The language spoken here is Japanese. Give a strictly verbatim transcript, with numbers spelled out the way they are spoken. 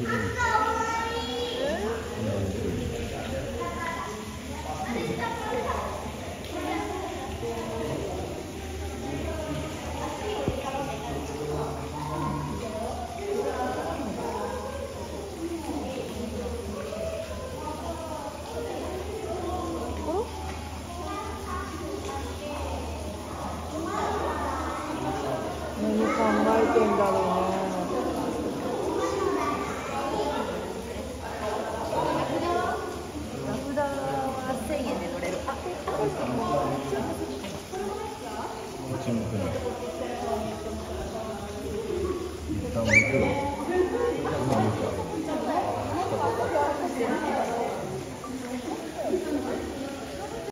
何考えてんだろうね。 ラクダはせんえんで乗れる。あ、 こっち向くの。一旦向くの。今向くか。